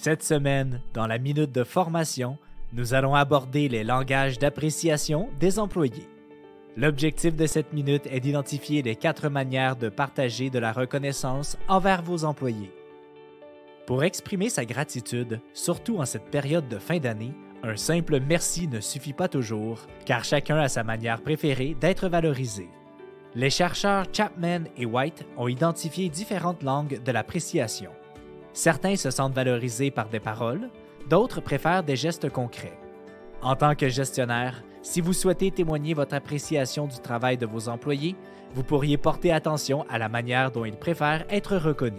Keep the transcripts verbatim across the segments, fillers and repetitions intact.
Cette semaine, dans la minute de formation, nous allons aborder les langages d'appréciation des employés. L'objectif de cette minute est d'identifier les quatre manières de partager de la reconnaissance envers vos employés. Pour exprimer sa gratitude, surtout en cette période de fin d'année, un simple merci ne suffit pas toujours, car chacun a sa manière préférée d'être valorisé. Les chercheurs Chapman et White ont identifié différentes langues de l'appréciation. Certains se sentent valorisés par des paroles, d'autres préfèrent des gestes concrets. En tant que gestionnaire, si vous souhaitez témoigner votre appréciation du travail de vos employés, vous pourriez porter attention à la manière dont ils préfèrent être reconnus.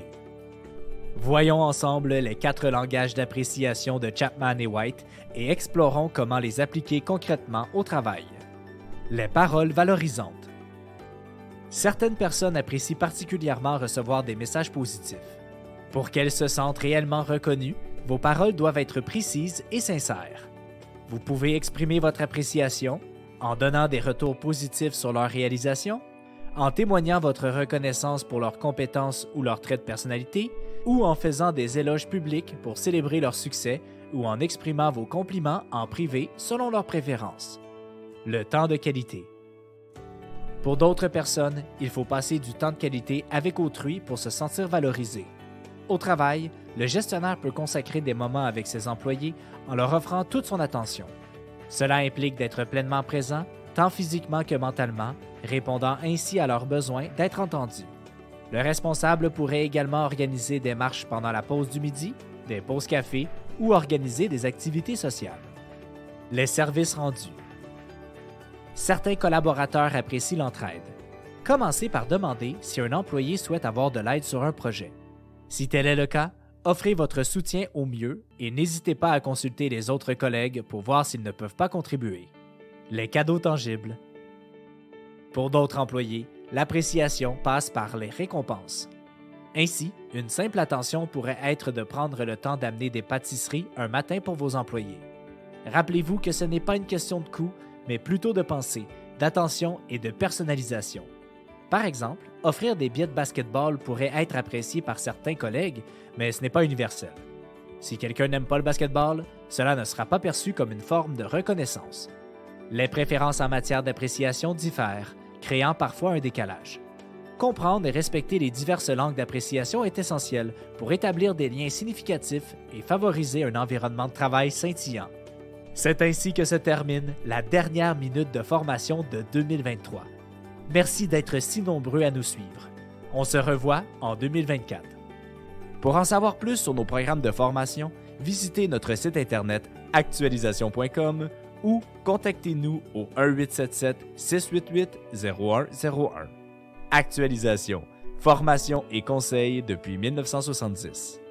Voyons ensemble les quatre langages d'appréciation de Chapman et White et explorons comment les appliquer concrètement au travail. Les paroles valorisantes. Certaines personnes apprécient particulièrement recevoir des messages positifs. Pour qu'elles se sentent réellement reconnues, vos paroles doivent être précises et sincères. Vous pouvez exprimer votre appréciation en donnant des retours positifs sur leur réalisation, en témoignant votre reconnaissance pour leurs compétences ou leurs traits de personnalité, ou en faisant des éloges publics pour célébrer leur succès ou en exprimant vos compliments en privé selon leurs préférences. Le temps de qualité. Pour d'autres personnes, il faut passer du temps de qualité avec autrui pour se sentir valorisé. Au travail, le gestionnaire peut consacrer des moments avec ses employés en leur offrant toute son attention. Cela implique d'être pleinement présent, tant physiquement que mentalement, répondant ainsi à leurs besoins d'être entendus. Le responsable pourrait également organiser des marches pendant la pause du midi, des pauses café ou organiser des activités sociales. Les services rendus. Certains collaborateurs apprécient l'entraide. Commencez par demander si un employé souhaite avoir de l'aide sur un projet. Si tel est le cas, offrez votre soutien au mieux et n'hésitez pas à consulter les autres collègues pour voir s'ils ne peuvent pas contribuer. Les cadeaux tangibles. Pour d'autres employés, l'appréciation passe par les récompenses. Ainsi, une simple attention pourrait être de prendre le temps d'amener des pâtisseries un matin pour vos employés. Rappelez-vous que ce n'est pas une question de coût, mais plutôt de pensée, d'attention et de personnalisation. Par exemple, offrir des billets de basketball pourrait être apprécié par certains collègues, mais ce n'est pas universel. Si quelqu'un n'aime pas le basketball, cela ne sera pas perçu comme une forme de reconnaissance. Les préférences en matière d'appréciation diffèrent, créant parfois un décalage. Comprendre et respecter les diverses langues d'appréciation est essentiel pour établir des liens significatifs et favoriser un environnement de travail scintillant. C'est ainsi que se termine la dernière minute de formation de deux mille vingt-trois. Merci d'être si nombreux à nous suivre. On se revoit en deux mille vingt-quatre. Pour en savoir plus sur nos programmes de formation, visitez notre site internet actualisation point com ou contactez-nous au un huit sept sept, six huit huit, zéro un zéro un. Actualisation, formation et conseils depuis mille neuf cent soixante-dix.